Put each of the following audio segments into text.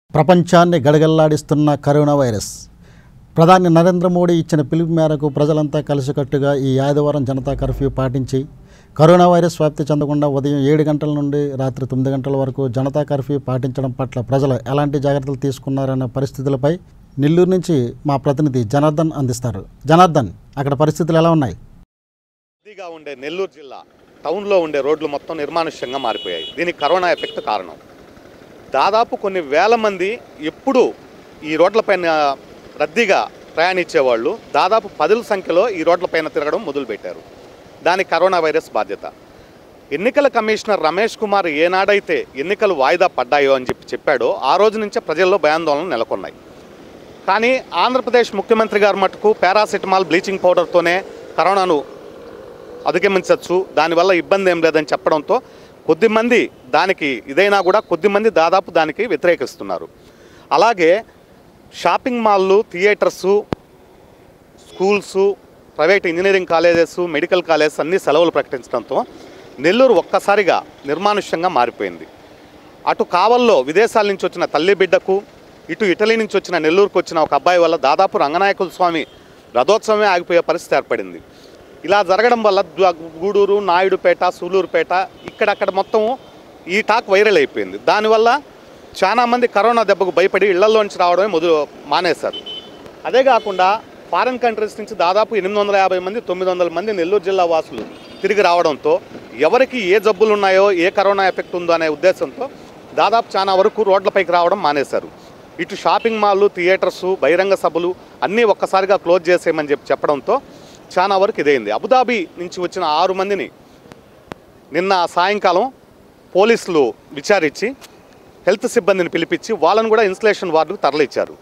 ప్రపంచాన్ని గడగడలాడిస్తున్న corona virus. ప్రధాని నరేంద్ర మోడీ ఇచ్చిన పిలుపు మేరకు ప్రజలంతా కలిసికట్టుగా ఈ ఆదివారం జనతా కర్ఫ్యూ పాటించి కరోనా వైరస్ వ్యాప్తి చెందకుండా ఉదయం 7 గంటల నుండి రాత్రి 9 గంటల వరకు జనతా కర్ఫ్యూ పాటించడం పట్ల ప్రజలు ఎలాంటి జాగ్రత్తలు తీసుకున్నారన్న పరిస్థితులపై నెల్లూరు నుంచి మా ప్రతినిధి జనార్దన్ అందిస్తారు. జనార్దన్, అక్కడ పరిస్థితులు ఎలా ఉన్నాయి? రద్దీగా ఉండే నెల్లూరు జిల్లా టౌన్లో ఉండే రోడ్లు మొత్తం నిర్మానుష్యంగా మారిపోయాయి. దీనికి కరోనా ఎఫెక్ట్ కారణం. దాదాపు కొన్ని వేల మంది ఎప్పుడు ఈ రోడ్లపైన రద్దీగా ప్రయాణించేవాళ్ళు దాదాపు 10ల సంఖ్యలో ఈ రోడ్లపైన తిరగడం మొదలుపెట్టారు. దానికి కరోనా వైరస్ బాధ్యత. ఎన్నికల కమిషనర్ రమేష్ కుమార్ ఏనాడైతే ఎన్నికలు వాయిదా పడ్డాయో అని చెప్పాడో ఆ రోజు నుంచే ప్రజల్లో భయాందోళనలు నెలకొన్నాయి. కానీ ఆంధ్రప్రదేశ్ ముఖ్యమంత్రి గారు మటుకు పారాసిటమాల్ బ్లీచింగ్ పౌడర్తోనే కరోనాను అధిగమించవచ్చు, దానివల్ల ఇబ్బంది ఏం లేదని చెప్పడంతో కొద్దిమంది దానికి ఇదైనా కూడా కొద్దిమంది దాదాపు దానికి వ్యతిరేకిస్తున్నారు. అలాగే షాపింగ్ మాల్లు, theatres, schools, private engineering colleges, medical colleges అన్నీ సెలవులు ప్రకటించడంతో నెల్లూరు ఒక్కసారిగా నిర్మానుష్యంగా మారిపోయింది. అటు కావల్లో విదేశాల నుంచి వచ్చిన తల్లి బిడ్డకు, ఇటు ఇటలీ నుంచి వచ్చిన నెల్లూరుకు వచ్చిన ఒక అబ్బాయి వల్ల దాదాపు రంగనాయకుల స్వామి రథోత్సవమే ఆగిపోయే పరిస్థితి ఏర్పడింది. ఇలా జరగడం వల్ల గూడూరు, నాయుడుపేట, సూలూరుపేట ఇక్కడక్కడ మొత్తం ఈ టాక్ వైరల్ అయిపోయింది. దానివల్ల చాలామంది కరోనా దెబ్బకు భయపడి ఇళ్లలోంచి రావడమే మానేశారు. అదే కాకుండా ఫారిన్ కంట్రీస్ నుంచి దాదాపు 850 మంది, 900 మంది నెల్లూరు జిల్లా వాసులు తిరిగి రావడంతో ఎవరికి ఏ జబ్బులు ఉన్నాయో, ఏ కరోనా ఎఫెక్ట్ ఉందో అనే ఉద్దేశంతో దాదాపు చాలా వరకు రోడ్లపైకి రావడం మానేశారు. ఇటు షాపింగ్ మాల్లు, థియేటర్సు, బహిరంగ సభలు అన్నీ ఒక్కసారిగా క్లోజ్ చేసేయమని చెప్పడంతో చాలా వరకు ఇదైంది. అబుదాబి నుంచి వచ్చిన 6 మందిని నిన్న సాయంకాలం పోలీసులు విచారించి హెల్త్ సిబ్బందిని పిలిపించి వాళ్ళను కూడా ఇన్సులేషన్ వార్డుకు తరలించారు.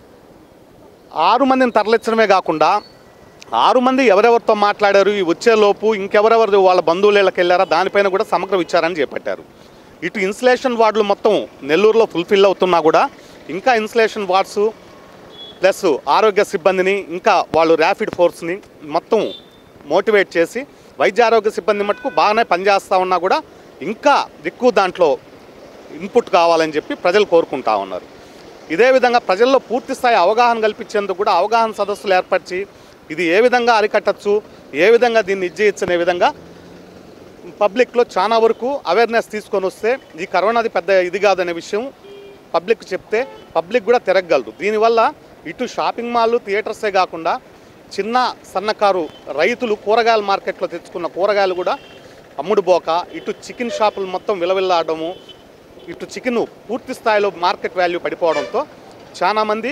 6 మందిని తరలించడమే కాకుండా 6 మంది ఎవరెవరితో మాట్లాడారు, ఈ వచ్చేలోపు ఇంకెవరెవరు వాళ్ళ బంధువులకి వెళ్ళారా దానిపైన కూడా సమగ్ర విచారణ చేపట్టారు. ఇటు ఇన్సులేషన్ వార్డులు మొత్తం నెల్లూరులో ఫుల్ఫిల్ అవుతున్నా కూడా ఇంకా ఇన్సులేషన్ వార్డ్స్ ప్లస్ ఆరోగ్య సిబ్బందిని, ఇంకా వాళ్ళు ర్యాపిడ్ ఫోర్స్ని మొత్తం మోటివేట్ చేసి వైద్య ఆరోగ్య సిబ్బంది మటుకు బాగానే పనిచేస్తూ ఉన్నా కూడా ఇంకా ఎక్కువ దాంట్లో ఇన్పుట్ కావాలని చెప్పి ప్రజలు కోరుకుంటా ఉన్నారు. ఇదే విధంగా ప్రజల్లో పూర్తి స్థాయి అవగాహన కల్పించేందుకు కూడా అవగాహన సదస్సులు ఏర్పరిచి ఇది ఏ విధంగా అరికట్టచ్చు, ఏ విధంగా దీన్ని ఇచ్చేయచ్చు అనే విధంగా పబ్లిక్లో చాలా వరకు అవేర్నెస్ తీసుకొని వస్తే ఈ కరోనాది పెద్ద ఇది కాదనే విషయం పబ్లిక్ చెప్తే పబ్లిక్ కూడా తిరగగలరు. దీనివల్ల ఇటు షాపింగ్ మాల్లు, థియేటర్సే కాకుండా చిన్న సన్నకారు రైతులు కూరగాయల మార్కెట్లో తెచ్చుకున్న కూరగాయలు కూడా అమ్ముడుపోక, ఇటు చికెన్ షాపులు మొత్తం విలవిల్లాడము, ఇటు చికెన్ పూర్తి స్థాయిలో మార్కెట్ వాల్యూ పడిపోవడంతో చాలామంది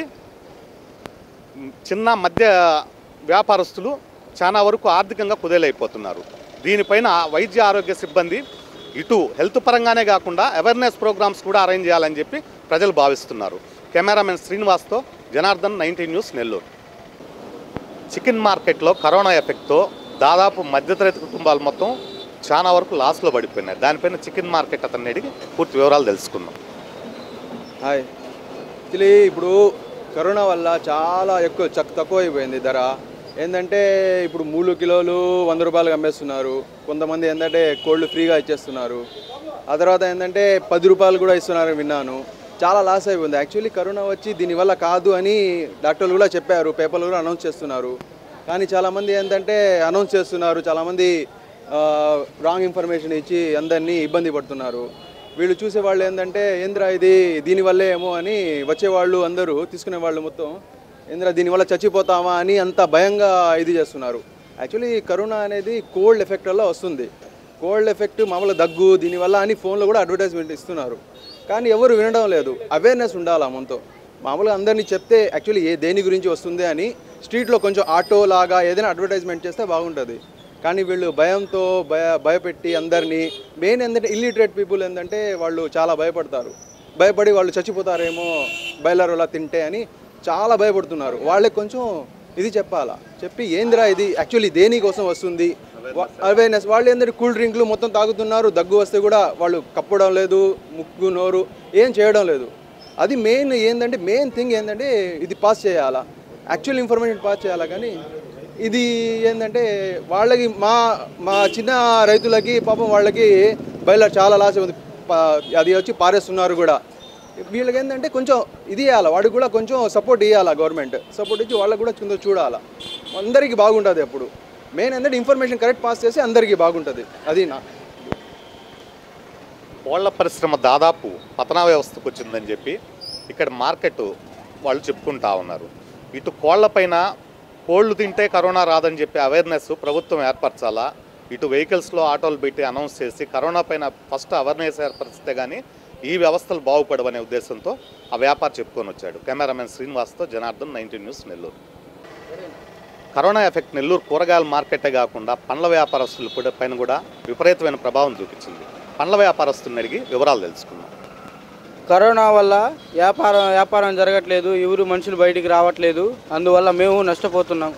చిన్న మధ్య వ్యాపారస్తులు చాలా వరకు ఆర్థికంగా కుదేలైపోతున్నారు. దీనిపైన వైద్య ఆరోగ్య సిబ్బంది ఇటు హెల్త్ పరంగానే కాకుండా అవేర్నెస్ ప్రోగ్రామ్స్ కూడా అరేంజ్ చేయాలని చెప్పి ప్రజలు భావిస్తున్నారు. కెమెరామెన్ శ్రీనివాస్తో జనార్దన్, 19 న్యూస్, నెల్లూరు. చికెన్ మార్కెట్లో కరోనా ఎఫెక్ట్తో దాదాపు మధ్యతరగతి కుటుంబాలు మొత్తం చాలా వరకు లాస్లో పడిపోయినాయి. దానిపైన చికెన్ మార్కెట్ అతన్ని అడిగి పూర్తి వివరాలు తెలుసుకుందాం. హాయ్, యాక్చువల్లీ ఇప్పుడు కరోనా వల్ల చాలా తక్కువ అయిపోయింది ధర. ఏంటంటే ఇప్పుడు 3 కిలోలు 100 రూపాయలు అమ్మేస్తున్నారు. కొంతమంది ఏంటంటే కోళ్ళు ఫ్రీగా ఇచ్చేస్తున్నారు. ఆ తర్వాత ఏంటంటే 10 రూపాయలు కూడా ఇస్తున్నారు విన్నాను. చాలా లాస్ అయిపోయింది. యాక్చువల్లీ కరోనా వచ్చి దీనివల్ల కాదు అని డాక్టర్లు కూడా చెప్పారు, పేపర్లు కూడా అనౌన్స్ చేస్తున్నారు. కానీ చాలామంది ఏంటంటే అనౌన్స్ చేస్తున్నారు, చాలామంది రాంగ్ ఇన్ఫర్మేషన్ ఇచ్చి అందరినీ ఇబ్బంది పడుతున్నారు. వీళ్ళు చూసేవాళ్ళు ఏంటంటే ఏంద్రా ఇది దీనివల్లే ఏమో అని వచ్చేవాళ్ళు అందరూ తీసుకునే వాళ్ళు మొత్తం ఏంద్రా దీనివల్ల చచ్చిపోతామా అని అంత భయంగా ఇది చేస్తున్నారు. యాక్చువల్లీ కరోనా అనేది కోల్డ్ ఎఫెక్ట్ వల్ల వస్తుంది. కోల్డ్ ఎఫెక్ట్ మామూలుగా దగ్గు దీనివల్ల అని ఫోన్లో కూడా అడ్వర్టైజ్మెంట్ ఇస్తున్నారు. కానీ ఎవరు వినడం లేదు. అవేర్నెస్ ఉండాలి మనతో. మామూలుగా అందరినీ చెప్తే యాక్చువల్లీ దేని గురించి వస్తుంది అని స్ట్రీట్లో కొంచెం ఆటో లాగా ఏదైనా అడ్వర్టైజ్మెంట్ చేస్తే బాగుంటుంది. కానీ వీళ్ళు భయంతో భయపెట్టి అందరినీ, మెయిన్ ఏంటంటే ఇల్లిటరేట్ పీపుల్ ఏంటంటే వాళ్ళు చాలా భయపడి వాళ్ళు చచ్చిపోతారేమో బయలర్ అలా తింటే అని చాలా భయపడుతున్నారు. వాళ్ళకి కొంచెం ఇది చెప్పి ఏందిరా ఇది యాక్చువల్లీ దేనికోసం వస్తుంది అవేర్నెస్. వాళ్ళు ఏంటంటే కూల్ డ్రింక్లు మొత్తం తాగుతున్నారు. దగ్గు వస్తే కూడా వాళ్ళు కప్పడం లేదు, ముక్కు నోరు ఏం చేయడం లేదు. అది మెయిన్ థింగ్ ఏంటంటే ఇది పాస్ చేయాలా, యాక్చువల్ ఇన్ఫర్మేషన్ పాస్ చేయాలా. కానీ ఇది ఏంటంటే వాళ్ళకి మా చిన్న రైతులకి పాపం వాళ్ళకి బయలు చాలా లాస్ ఉంది. అది వచ్చి పారేస్తున్నారు కూడా. వీళ్ళకి ఏంటంటే కొంచెం ఇది ఇవ్వాలి, వాడికి కూడా కొంచెం సపోర్ట్ ఇవ్వాలి, గవర్నమెంట్ సపోర్ట్ ఇచ్చి వాళ్ళకి కూడా కొంచెం చూడాలి. అందరికీ బాగుంటుంది. అప్పుడు మెయిన్ ఏంటంటే ఇన్ఫర్మేషన్ కరెక్ట్ పాస్ చేసి అందరికీ బాగుంటుంది. అది నా కోళ్ల పరిశ్రమ దాదాపు పతనా వ్యవస్థకు వచ్చిందని చెప్పి ఇక్కడ మార్కెట్ వాళ్ళు చెప్పుకుంటా ఉన్నారు. ఇటు కోళ్లపైన కోళ్ళు తింటే కరోనా రాదని చెప్పి అవేర్నెస్ ప్రభుత్వం ఏర్పరచాలా, ఇటు వెహికల్స్లో ఆటోలు పెట్టి అనౌన్స్ చేసి కరోనా పైన ఫస్ట్ అవేర్నెస్ ఏర్పరిస్తే కానీ ఈ వ్యవస్థలు బాగుపడవనే ఉద్దేశంతో ఆ వ్యాపారి చెప్పుకొని వచ్చాడు. కెమెరామెన్ శ్రీనివాస్తో Janardhan, 19 news, Nellore. Corona effect Nellore కూరగాయల మార్కెటే కాకుండా పండ్ల వ్యాపారస్తుల పైన కూడా విపరీతమైన ప్రభావం చూపించింది. పండ్ల వ్యాపారస్తుని అడిగి వివరాలు తెలుసుకున్నాం. కరోనా వల్ల వ్యాపారం జరగట్లేదు, ఎవరు మనుషులు బయటికి రావట్లేదు, అందువల్ల మేము నష్టపోతున్నాం.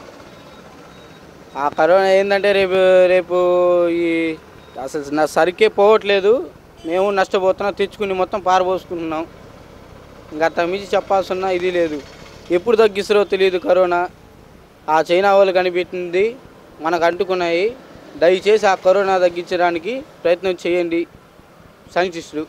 ఆ కరోనా ఏంటంటే రేపు ఈ అసలు నా సరికే పోవట్లేదు, మేము నష్టపోతున్నాం, తెచ్చుకుని మొత్తం పారబోసుకుంటున్నాం. ఇంకా అంత మించి చెప్పాల్సిన ఇది లేదు. ఎప్పుడు తగ్గిస్తారో తెలియదు కరోనా. ఆ చైనా వాళ్ళు కనిపెట్టింది మనకు అంటుకున్నాయి. దయచేసి ఆ కరోనా తగ్గించడానికి ప్రయత్నం చేయండి సైంటిస్టులు.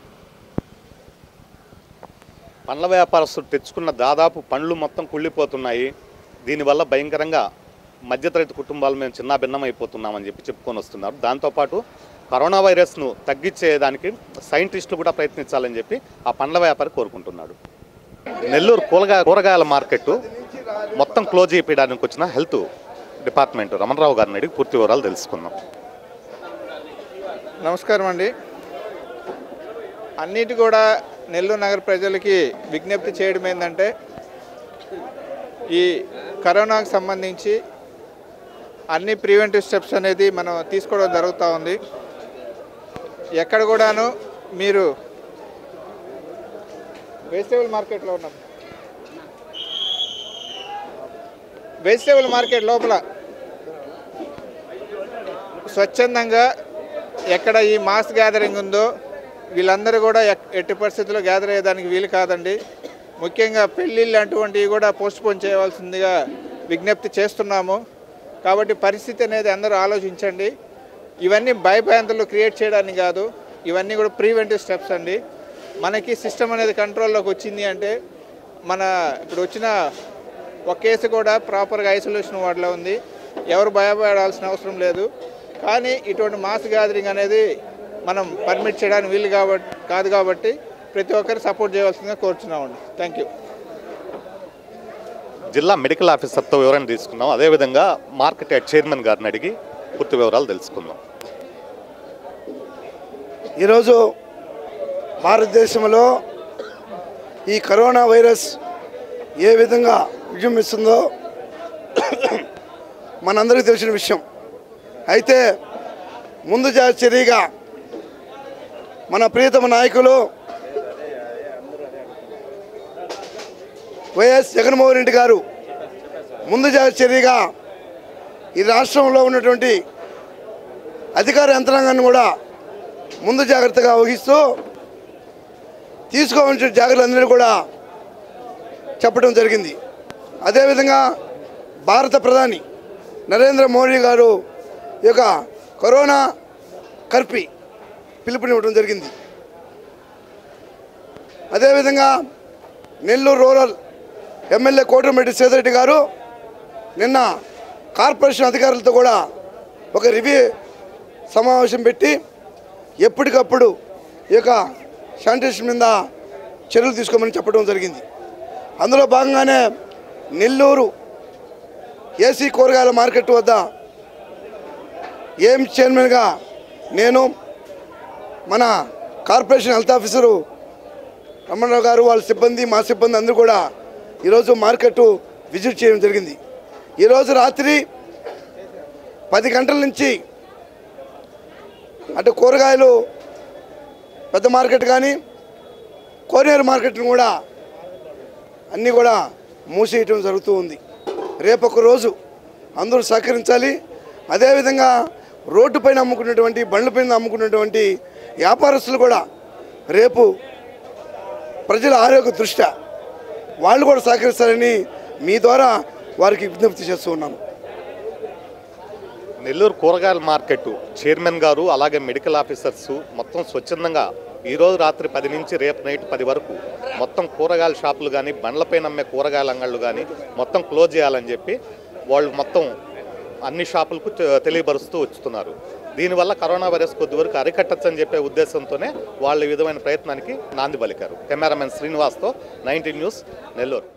పండ్ల వ్యాపారస్తులు తెచ్చుకున్న దాదాపు పండ్లు మొత్తం కుళ్ళిపోతున్నాయి. దీనివల్ల భయంకరంగా మధ్యతరగతి కుటుంబాలు మేము చిన్న భిన్నమైపోతున్నామని చెప్పి చెప్పుకొని వస్తున్నారు. దాంతోపాటు కరోనా వైరస్ను తగ్గించేదానికి సైంటిస్టులు కూడా ప్రయత్నించాలని చెప్పి ఆ పండ్ల వ్యాపారి కోరుకుంటున్నాడు. నెల్లూరు కూరగాయల మార్కెట్ మొత్తం క్లోజ్ చేయడానికి వచ్చిన హెల్త్ డిపార్ట్మెంట్ రమణరావు గారిని అడిగి పూర్తి వివరాలు తెలుసుకుందాం. నమస్కారం అండి. అన్నిటి కూడా నెల్లూరు నగర ప్రజలకి విజ్ఞప్తి చేయడం ఏంటంటే, ఈ కరోనాకు సంబంధించి అన్ని ప్రివెంటివ్ స్టెప్స్ అనేది మనం తీసుకోవడం జరుగుతూ ఉంది. ఎక్కడ కూడాను మీరు వెజిటేబుల్ మార్కెట్లో ఉన్నాం, వెజిటేబుల్ మార్కెట్ లోపల స్వచ్ఛందంగా ఎక్కడ ఈ మాస్ గ్యాదరింగ్ ఉందో వీళ్ళందరూ కూడా ఎట్టి పరిస్థితుల్లో గ్యాదర్ అయ్యేదానికి వీలు కాదండి. ముఖ్యంగా పెళ్ళిళ్ళు అటువంటివి కూడా పోస్ట్పోన్ చేయవలసిందిగా విజ్ఞప్తి చేస్తున్నాము. కాబట్టి పరిస్థితి అనేది అందరూ ఆలోచించండి. ఇవన్నీ భయభ్రాంతులు క్రియేట్ చేయడానికి కాదు, ఇవన్నీ కూడా ప్రివెంటివ్ స్టెప్స్ అండి. మనకి సిస్టమ్ అనేది కంట్రోల్లోకి వచ్చింది అంటే, మన ఇప్పుడు వచ్చిన ఒక కేసు కూడా ప్రాపర్గా ఐసోలేషన్ వార్డులో ఉంది, ఎవరు భయపడాల్సిన అవసరం లేదు. కానీ ఇటువంటి మాస్ గ్యాదరింగ్ అనేది మనం పర్మిట్ చేయడానికి వీలు కాదు కాబట్టి ప్రతి ఒక్కరు సపోర్ట్ చేయవలసిందిగా కోరుచున్నామండి. Thank you. జిల్లా మెడికల్ ఆఫీసర్తో వివరణ తీసుకున్నాం. అదేవిధంగా మార్కెట్ యార్డ్ చైర్మన్ గారిని అడిగి పూర్తి వివరాలు తెలుసుకుందాం. ఈరోజు భారతదేశంలో ఈ కరోనా వైరస్ ఏ విధంగా విజృంభిస్తుందో మనందరికీ తెలిసిన విషయం. అయితే ముందు చర్యగా మన ప్రియతమ నాయకులు వైఎస్ జగన్మోహన్ రెడ్డి గారు ముందు చర్యగా ఈ రాష్ట్రంలో ఉన్నటువంటి అధికార యంత్రాంగాన్ని కూడా ముందు జాగ్రత్తగా వహిస్తూ తీసుకోవాల్సిన జాగ్రత్తలందరినీ కూడా చెప్పడం జరిగింది. అదేవిధంగా భారత ప్రధాని నరేంద్ర మోడీ గారు ఈ యొక్క కరోనా కర్ఫ్యూ పిలుపునివ్వడం జరిగింది. అదేవిధంగా నెల్లూరు రూరల్ ఎమ్మెల్యే కోటమిరెడ్డి సేదరెడ్డి గారు నిన్న కార్పొరేషన్ అధికారులతో కూడా ఒక రివ్యూ సమావేశం పెట్టి ఎప్పటికప్పుడు ఈ యొక్క శానిటేషన్ మీద చర్యలు తీసుకోమని చెప్పడం జరిగింది. అందులో భాగంగానే నెల్లూరు ఏసీ కూరగాయల మార్కెట్ వద్ద ఏఎం చైర్మన్గా నేను, మన కార్పొరేషన్ హెల్త్ ఆఫీసరు రమణరావు గారు, వాళ్ళ సిబ్బంది, మా సిబ్బంది అందరూ కూడా ఈరోజు మార్కెట్ విజిట్ చేయడం జరిగింది. ఈరోజు రాత్రి 10 గంటల నుంచి అటు కూరగాయలు పెద్ద మార్కెట్ కానీ కోనేరు మార్కెట్ని కూడా అన్నీ కూడా మూసేయటం జరుగుతూ ఉంది. రేపొక రోజు అందరూ సహకరించాలి. అదేవిధంగా రోడ్డు పైన అమ్ముకున్నటువంటి, బండ్ల పైన అమ్ముకున్నటువంటి వ్యాపారస్తులు కూడా రేపు ప్రజల ఆరోగ్య దృష్ట్యా వాళ్ళు కూడా సహకరిస్తారని మీ ద్వారా వారికి విజ్ఞప్తి చేస్తూ ఉన్నాను. నెల్లూరు కూరగాయల మార్కెట్ చైర్మన్ గారు అలాగే మెడికల్ ఆఫీసర్స్ మొత్తం స్వచ్ఛందంగా ఈరోజు రాత్రి 10 నుంచి రేపు నైట్ 10 వరకు మొత్తం కూరగాయల షాపులు కానీ బండ్లపైన అమ్మే కూరగాయల అంగళ్ళు కానీ మొత్తం క్లోజ్ చేయాలని చెప్పి వాళ్ళు మొత్తం అన్ని షాపులకు తెలియపరుస్తూ వచ్చుతున్నారు. దీనివల్ల కరోనా వైరస్ కొద్ది వరకు అరికట్టచ్చని చెప్పే ఉద్దేశంతోనే వాళ్ళు ఈ విధమైన ప్రయత్నానికి నాంది పలికారు. కెమెరామెన్ శ్రీనివాస్తో 19 న్యూస్ నెల్లూరు.